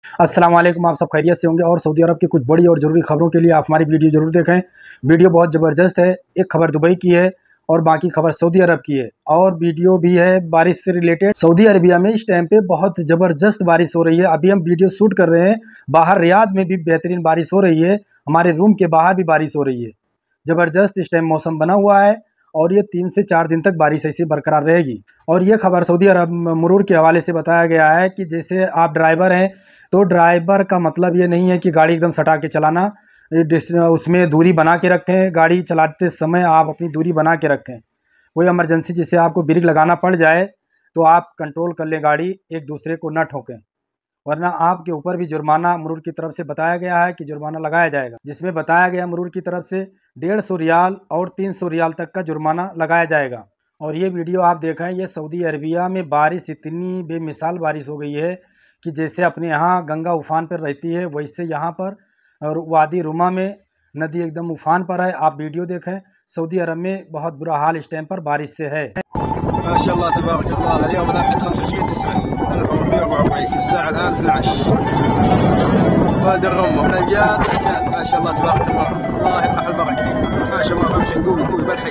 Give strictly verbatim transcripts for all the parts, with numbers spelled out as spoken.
अस्सलाम वालेकुम। आप सब खैरियत से होंगे और सऊदी अरब की कुछ बड़ी और ज़रूरी खबरों के लिए आप हमारी वीडियो ज़रूर देखें। वीडियो बहुत ज़बरदस्त है। एक खबर दुबई की है और बाकी खबर सऊदी अरब की है और वीडियो भी है बारिश से रिलेटेड। सऊदी अरबिया में इस टाइम पे बहुत ज़बरदस्त बारिश हो रही है। अभी हम वीडियो शूट कर रहे हैं, बाहर रियाद में भी बेहतरीन बारिश हो रही है, हमारे रूम के बाहर भी बारिश हो रही है। ज़बरदस्त इस टाइम मौसम बना हुआ है और ये तीन से चार दिन तक बारिश ऐसी बरकरार रहेगी। और ये खबर सऊदी अरब मुरूर के हवाले से बताया गया है कि जैसे आप ड्राइवर हैं तो ड्राइवर का मतलब ये नहीं है कि गाड़ी एकदम सटा के चलाना, उसमें दूरी बना के रखें। गाड़ी चलाते समय आप अपनी दूरी बना के रखें। कोई इमरजेंसी जिससे आपको ब्रेक लगाना पड़ जाए तो आप कंट्रोल कर लें गाड़ी, एक दूसरे को न ठोकें, वरना आपके ऊपर भी जुर्माना मुरूर की तरफ से बताया गया है कि जुर्माना लगाया जाएगा, जिसमें बताया गया मुरूर की तरफ से डेढ़ सौ रियाल और तीन सौ रियाल तक का जुर्माना लगाया जाएगा। और ये वीडियो आप देखें, ये सऊदी अरबिया में बारिश इतनी बेमिसाल बारिश हो गई है कि जैसे अपने यहाँ गंगा उफान पर रहती है वैसे यहाँ पर और वादी रुमा में नदी एकदम उफान पर है। आप वीडियो देखें। सऊदी अरब में बहुत बुरा हाल इस टाइम पर बारिश से है। माशाअल्लाह तबारकल्लाह। اليوم ذاك خمسة وعشرين تسعة ألف وأربعمية وأربعة وأربعين الساعة الآن اثنا عشر. وادي الرمة ونجاد نجاد ما شاء الله تبارك الله. الله يفتح البركة ما شاء الله. امشي نقول نقول بالحي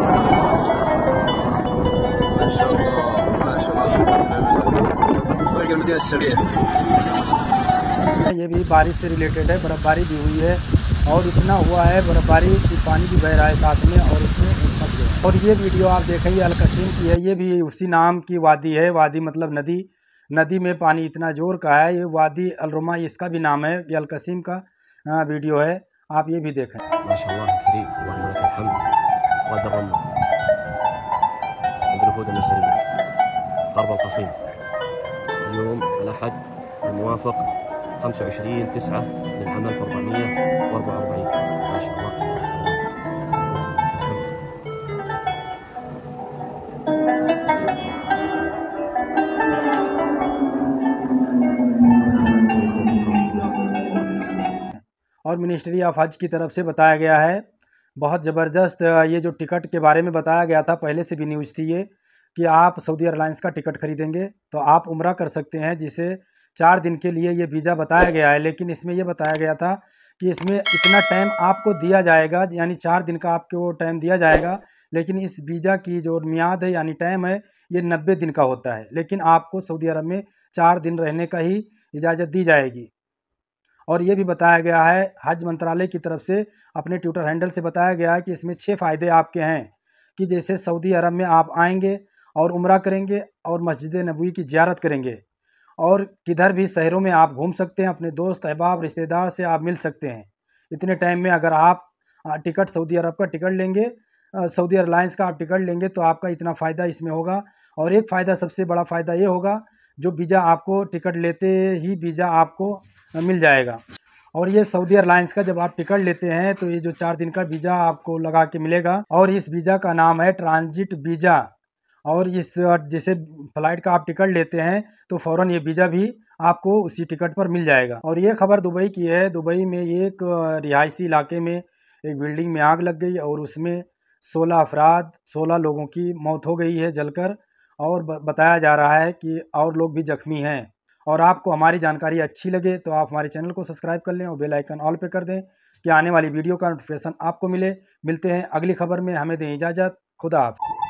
ما شاء الله ما شاء الله. طريق المدينة السريع ये भी बारिश से रिलेटेड है। बर्फ़बारी भी हुई है और इतना हुआ है बर्फ़बारी कि पानी भी बह रहा है साथ में और उसमें फंस गए। और ये वीडियो आप देखें, ये अलकसीम की है। ये भी उसी नाम की वादी है। वादी मतलब नदी, नदी में पानी इतना जोर का है। ये वादी अलरुमा इसका भी नाम है। ये अलकसीम का वीडियो है, आप ये भी देखें। خمسة وعشرين تسعة للعام ألف وأربعمية وأربعة وأربعين ما شاء الله. और मिनिस्ट्री ऑफ हज की तरफ से बताया गया है बहुत ज़बरदस्त। ये जो टिकट के बारे में बताया गया था, पहले से भी न्यूज़ थी ये कि आप सऊदी एयरलाइंस का टिकट खरीदेंगे तो आप उम्रा कर सकते हैं, जिसे चार दिन के लिए ये वीज़ा बताया गया है। लेकिन इसमें यह बताया गया था कि इसमें इतना टाइम आपको दिया जाएगा, यानी चार दिन का आपको टाइम दिया जाएगा। लेकिन इस वीज़ा की जो मियाद है यानी टाइम है ये नब्बे दिन का होता है। लेकिन आपको सऊदी अरब में चार दिन रहने का ही इजाज़त दी जाएगी। और ये भी बताया गया है हज मंत्रालय की तरफ से, अपने ट्विटर हैंडल से बताया गया है कि इसमें छः फ़ायदे आपके हैं कि जैसे सऊदी अरब में आप आएंगे और उम्रा करेंगे और मस्जिद नबवी की ज़ियारत करेंगे और किधर भी शहरों में आप घूम सकते हैं, अपने दोस्त अहबाब रिश्तेदार से आप मिल सकते हैं इतने टाइम में। अगर आप टिकट सऊदी अरब का टिकट लेंगे, सऊदी एयरलाइंस का आप टिकट लेंगे तो आपका इतना फ़ायदा इसमें होगा। और एक फ़ायदा, सबसे बड़ा फ़ायदा ये होगा, जो वीज़ा आपको टिकट लेते ही वीज़ा आपको मिल जाएगा। और ये सऊदी एयरलाइंस का जब आप टिकट लेते हैं तो ये जो चार दिन का वीज़ा आपको लगा के मिलेगा और इस वीज़ा का नाम है ट्रांजिट वीज़ा। और इस जैसे फ़्लाइट का आप टिकट लेते हैं तो फ़ौरन ये वीज़ा भी आपको उसी टिकट पर मिल जाएगा। और ये खबर दुबई की है। दुबई में एक रिहायशी इलाके में एक बिल्डिंग में आग लग गई और उसमें सोलह अफराद सोलह लोगों की मौत हो गई है जलकर, और बताया जा रहा है कि और लोग भी ज़ख्मी हैं। और आपको हमारी जानकारी अच्छी लगे तो आप हमारे चैनल को सब्सक्राइब कर लें और बेल आइकन ऑल पे कर दें कि आने वाली वीडियो का नोटिफिकेशन आपको मिले। मिलते हैं अगली खबर में। हमें दें इजाज़त। खुदा हाफ़िज़।